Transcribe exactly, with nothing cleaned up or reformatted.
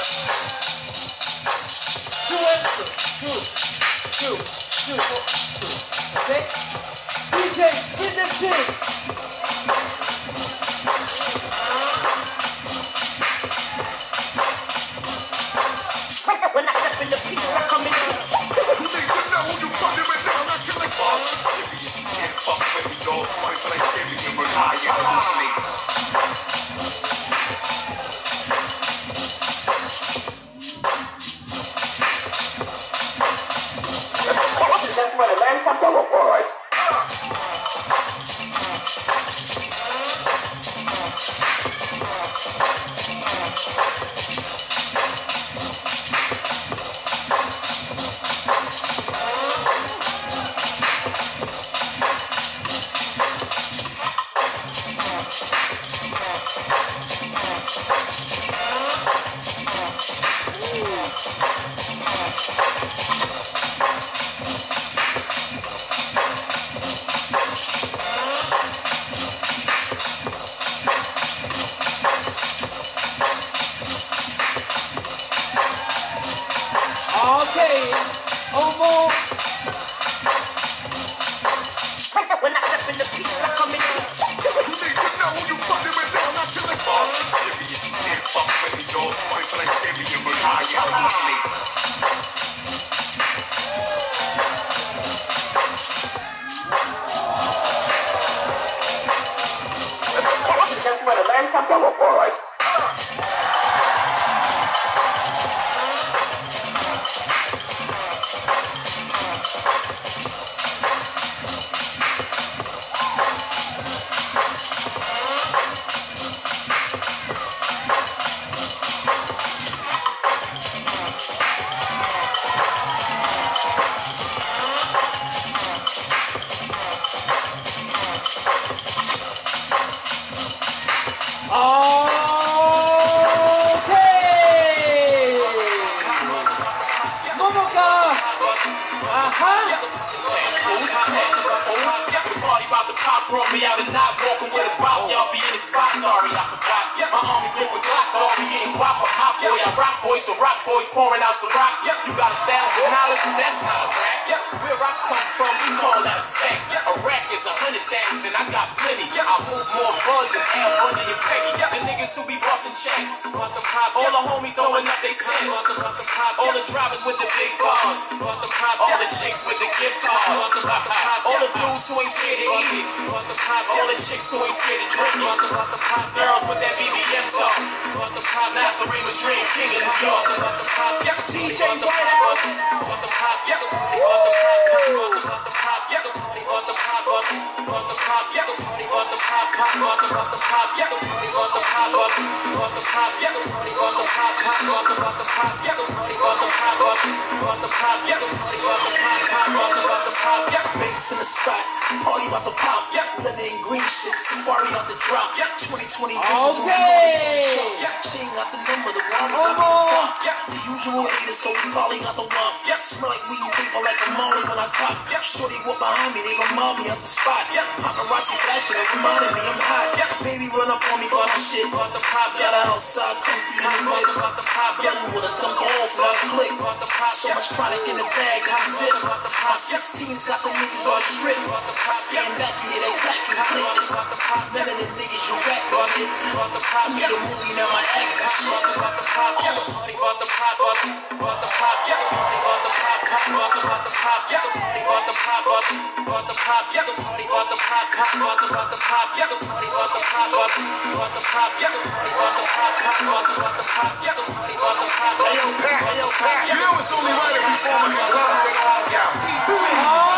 Two answers. Two. Two. Two. Four, two. Okay? D J, spin this shit. When I step in the piece, I come in peace. You think you know who you fucking with now? I'm killing balls. Serious, you can't fuck with me, dog. Money for like Thanksgiving, you rely on this nigga. That's what I learned from the boy. Okay, Homo. When I step in the piece, I come in peace. You think you know who you fucking with now? I'm killing balls. Serious, you can't fuck with me, dog. Money for like Thanksgiving, you rely on this nigga. That's what I learned from the boy. Okay. Momoka. Uh-huh. Party about to pop, brought me out and not walking with a bop. Y'all be in the spot, sorry I forgot. My army clip with glass, dog, we getting guap. I'm hot boy, I rock boys, so rock boys pouring out some rock. You got a thousand dollars, and that's not a rack. Where I come from, we call that a stack. A rack is a hundred thousand, I got plenty. I move more bud than Al Bundy and Peggy. The niggas who be busting checks, all the homies throwing up they cent. All the drivers with the big cars, all the chicks with the gift cards, all the dudes who ain't scared to eat it, all the chicks who ain't scared to drink it, girls with that B B M talk, Nasserim a dream king in New York, D J White Out, Bass in the spot, party about the pop, living in green shit, safari out the drop, twenty twenty vision, Okay. she ain't got the number, the one got me the top, the usual haters, so we probably got the walk, smell like weed paper like a molly when I cop, shorty walk behind me, they gon' mob me at the spot, paparazzi flashing, it reminding me I'm hot, baby run up on me, call my shit, got her outside, comfy in the night, young with a dump off, when I click, so much product in the bag, hot zip, my sixteens got the niggas on strip, stand back, you hear that clack and click, none of them niggas you rap on it, I made a movie, now my act is shit, all the party about the pop, about the pop, yeah, the party about the pop, about the pop, yeah, the party about the pop, about the pop, yeah, the party about the pop, about the pop, yeah, the party about the pop, about the pop, yeah, the party about the pop, about the pop, yeah, the party about the pop. Hey, yo, Pat, hey, yo, Pat. You know it's only right if we form a conglomerate all out.